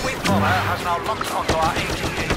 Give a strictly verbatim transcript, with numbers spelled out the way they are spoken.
Airwing bomber has now locked onto our A T A.